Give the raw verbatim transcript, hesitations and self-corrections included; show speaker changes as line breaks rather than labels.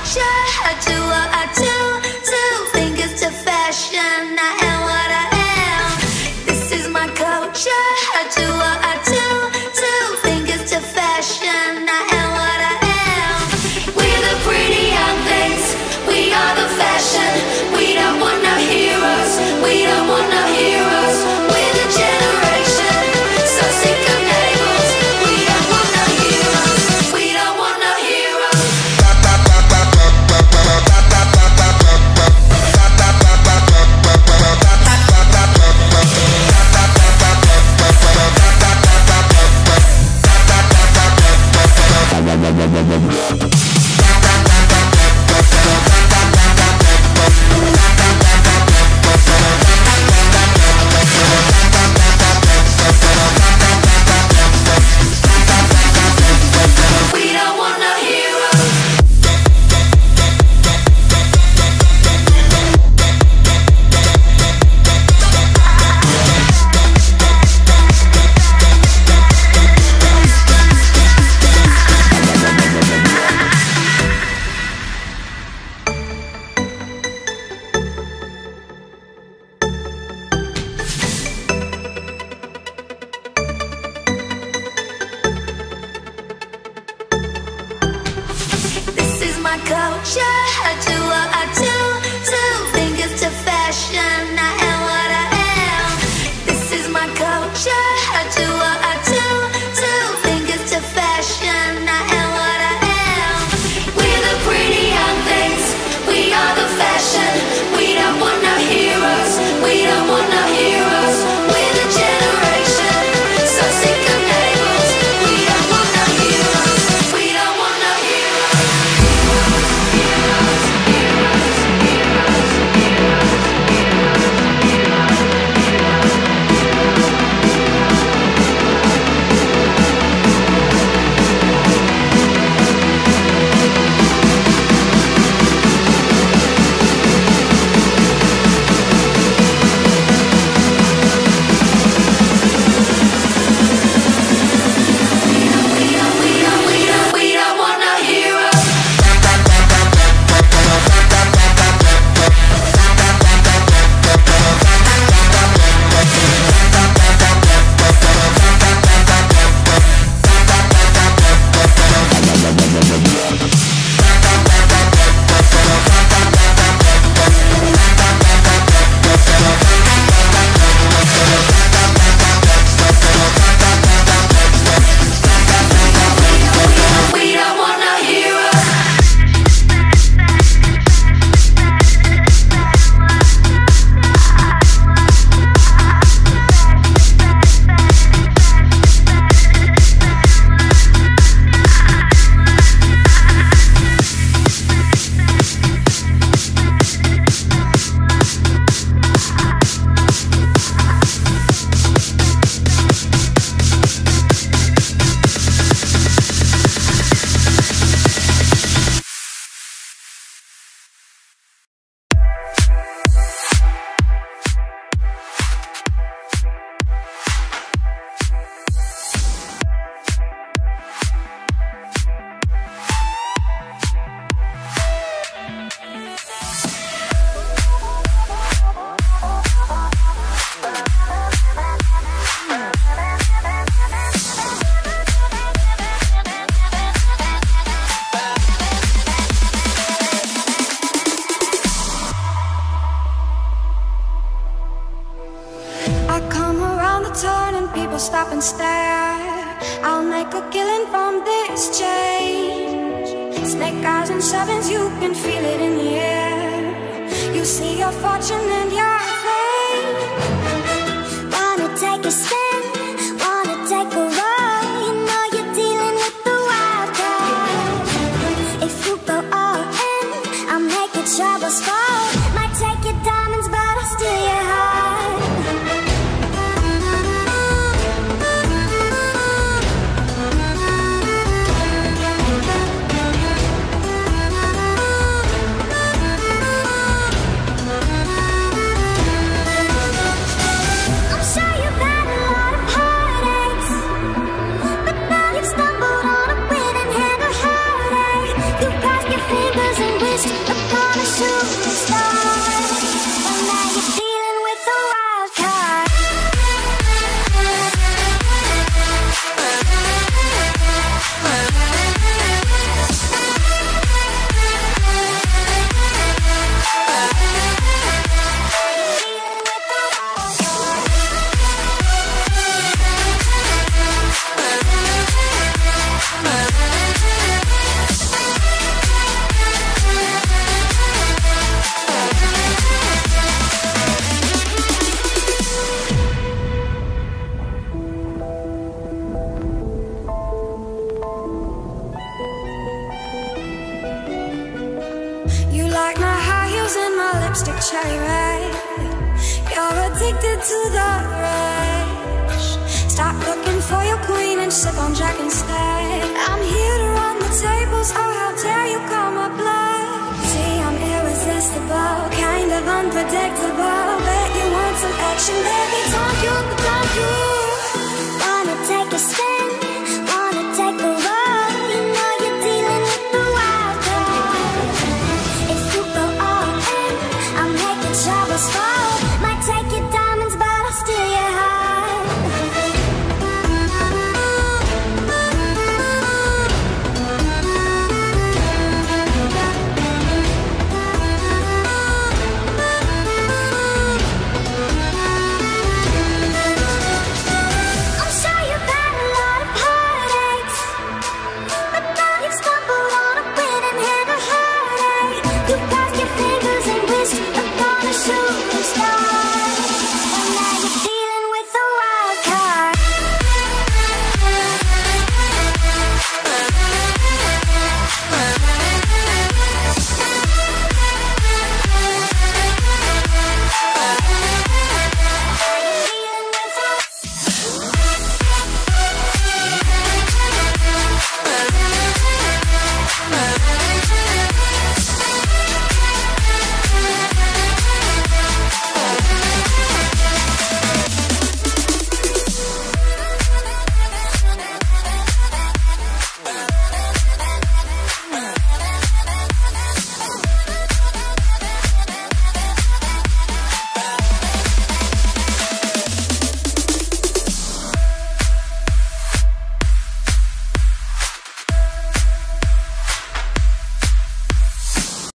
culture. I do what I do. Two fingers to fashion. I am what I am. This is my culture. I do what I do. Two fingers to fashion. I am what I am. We're the pretty young things. We are the fashion. We don't want no heroes. We don't want no heroes. We're the generation. So sick of labels. We don't want no heroes. We don't want no heroes. My culture, I do what I do. Two fingers to fashion. I am what I am. This is my culture. I do what I do. Two fingers to fashion. I am what I am. We're the pretty young things. We are the fashion. We don't want no heroes. We don't want no heroes. We're the generation. So sick of labels. We don't want no heroes. We don't want no heroes.
Stop and stare. I'll make a killing from this change. Snake eyes and sevens, you can feel it in the air. You see your fortune and your fame. Wanna take a spin, wanna take a ride. You know you're dealing with the wild card. If you go all in, I'll make your troubles fall. Might take your diamonds, but I'll steal your heart. I'm sure you've had a lot like my high heels and my lipstick cherry red. You're addicted to the rush. Stop looking for your queen and sip on Jack instead. I'm here to run the tables, oh how dare you call my bluff. See, I'm irresistible, kind of unpredictable. Bet you want some action, baby, don't you, don't you